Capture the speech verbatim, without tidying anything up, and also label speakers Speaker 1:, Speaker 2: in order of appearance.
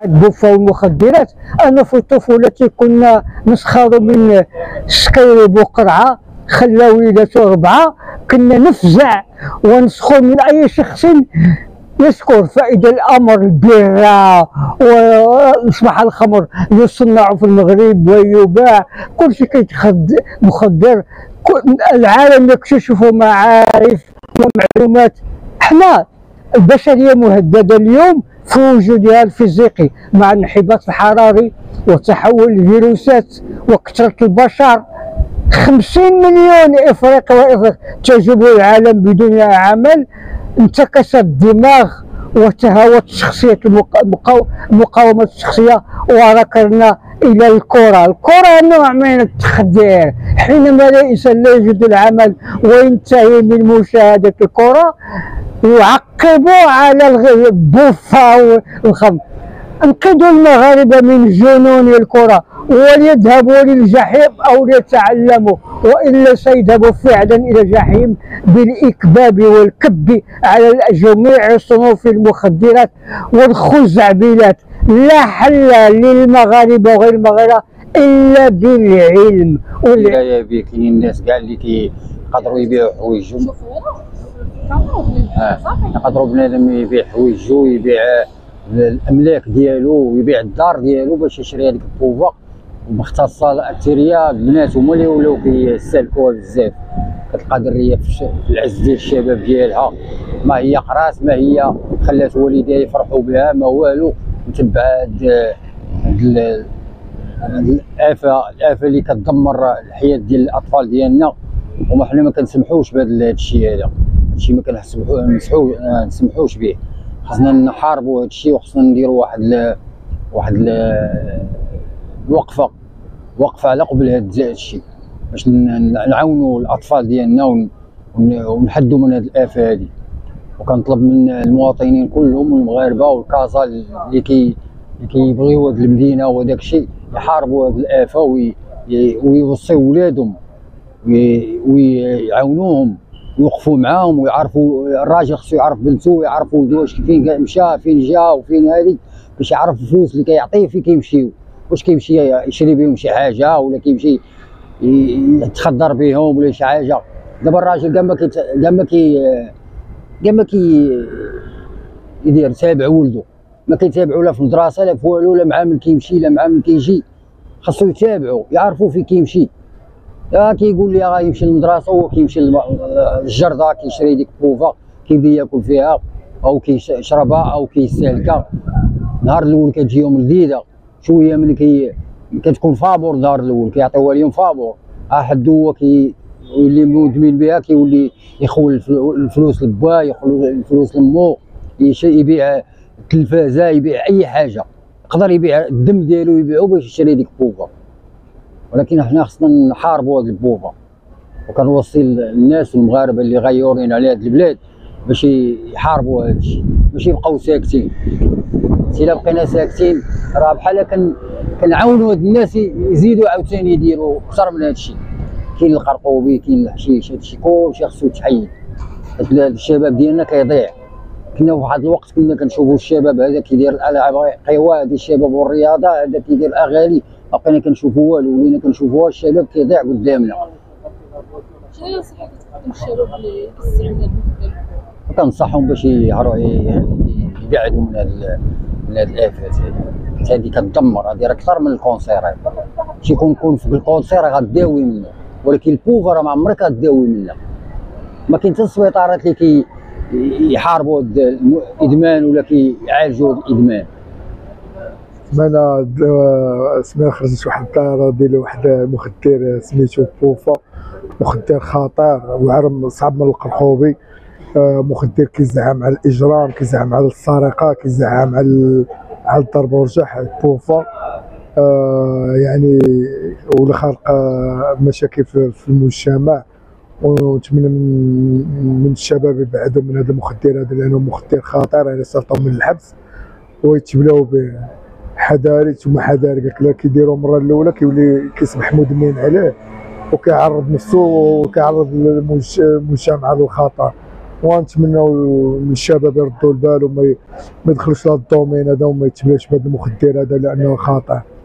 Speaker 1: البوفة والمخدرات. أنا في طفولتي كنا نسخروا من السكيرب وقرعة خلاويلات وربعة، كنا نفزع ونسخر من أي شخص يذكر. فإذا الأمر البيرة وأصبح الخمر يصنع في المغرب ويباع، كل شيء كيتخد مخدر، العالم يكتشف معارف ومعلومات. احنا البشرية مهددة اليوم في وجودها الفيزيقي مع الانحباس الحراري وتحول الفيروسات وكثرة البشر. خمسين مليون إفريقي وإفريقي تجوب العالم بدون عمل، انتكس الدماغ وتهاوت شخصية المقاومة الشخصية وركرنا إلى الكرة. الكرة نوع من التخدير، حينما الإنسان لا يجد العمل وينتهي من مشاهدة الكرة يعقبوا على البوفة والخمر. انقذوا المغاربة من جنون الكرة وليذهبوا للجحيم أو ليتعلموا، وإلا سيذهبوا فعلا إلى الجحيم بالإكباب والكب على جميع صنوف المخدرات والخزعبلات. لا حل للمغاربة وغير المغاربة إلا بالعلم.
Speaker 2: ولا كاينين الناس كاع اللي كيقدروا يبيعوا حوايجهم، يقدروا بنادم يبيع حوايجو، يبيع الاملاك ديالو ويبيع الدار ديالو باش يشري هذيك البوفا. ومختصه الاكثريه البنات هما اللي ولاو كيستهلكوها بزاف. كتلقى دريه في العز ديال الشباب ديالها، ما هي قرات، ما هي خلات والديها يفرحوا بها، ما والو. متبع هاد الافه الافه اللي كتدمر الحياه ديال الاطفال ديالنا، وما حنا ما كنسمحوش بهذا الشيء. هذا الشيء ما كنسمحوش نسمحوش به. خصنا نحاربوا هذا الشيء، وخصنا نديروا واحد ل... واحد ل... وقفه وقفه على قبل هذا الشيء باش نعاونوا الاطفال ديالنا ون... ونحدوا من هذه الافه هذه. وكنطلب من المواطنين كلهم والمغاربه والكازا اللي كي كيبغيو هذه المدينه وهذاك الشيء يحاربوا هذه الافه وي... ويوصيو ولادهم وي... ويعاونوهم ويوقفوا معاهم ويعرفوا. الراجل خصو يعرف بنته ويعرفوا ولده واش فين مشى فين جا وفين هذه، باش يعرف الفلوس اللي كيعطيه فين كيمشيو، واش كيمشي يشري بهم شي حاجه ولا كيمشي يتخدر بهم ولا شي حاجه. دابا الراجل كاع ما كي كاع ما كي كاع ما كي يدير تابع ولده، ما كيتابعوا لا في المدرسه لا في والو، لا مع من كيمشي لا مع من كيجي. خاصو يتابعوا يعرفوا فين كيمشي. يا كيقول لي غيمشي للمدرسه وهو كيمشي للجرده كيشري ديك البوفا كيبدا ياكل فيها او كيشربها او كيستهلكها. النهار الاول كتجيهم لذيذه شويه، ملي كي كتكون فابور النهار الاول كيعطيوها لهم فابور، ها حدو هو كيولي مدمن بها، كيولي يخول الفلوس لباه، يخول الفلوس لمو، يبيع التلفازه، يبيع اي حاجه، يقدر يبيع الدم ديالو يبيعو باش يشري ديك البوفا. ولكن حنا خصنا نحاربوا هذه البوفا، وكنوصي الناس والمغاربه اللي غيورين على هذه البلاد باش يحاربوا هذا الشيء، باش يبقاو ساكتين. الا بقينا ساكتين راه بحال كن كنعاونوا هاد الناس يزيدوا عاوتاني يديروا اكثر من هذا الشيء. كاين القرقوبي، كاين الحشيش، هذا الشيء كلشي خصو يتحيد. هاد الشباب ديالنا كيضيع. كنا في واحد الوقت كنا كنشوفوا الشباب هذا كيدير الالعاب قوى ديال الشباب والرياضه، هذا كيدير الاغاني، ما بقينا كنشوفوا والو، ولينا كنشوفوا الشباب كيضيع قدامنا.
Speaker 3: شنو هي النصيحه اللي تقدم للشباب اللي كيستعملوا المخدرات؟
Speaker 2: كنصحهم باش يعرفوا يبعدوا من هاد من هاد الافات هذه. هذه كتدمر، هذه راه اكثر من الكونسير. شي يكون كون في الكونسير غداوي منه، ولكن البوفا راه ما عمرك غداوي منها. ما كاين حتى السبيطارات اللي كي يحاربوا الادمان ولا كيعالجوا الادمان.
Speaker 4: انا سمعت خرجت واحد الدار ديال واحد المخدر سميتو بوفا، مخدر خطير وعرم صعب من القرقوبي. مخدر كيزعم على الاجرام، كيزعم على السرقه، كيزعم على على الضرب والجرح. بوفا يعني ولا خلق مشاكل في المجتمع. ونتمنى من من الشباب يبعدوا من هذا المخدر هذا، لانه مخدر خطير. يعني صيفطوا من الحبس ويتبلاو بحذاري ثم حذاري. قالك كيديروا المره الاولى كيولي كيصبح مدمن عليه وكيعرض نفسه وكيعرض المجتمع للخطر. ونتمنوا من الشباب يردوا البال وما ما يدخلوش لهذا الدومين هذا وما يتبلاش بهذا المخدر هذا لانه خاطئ.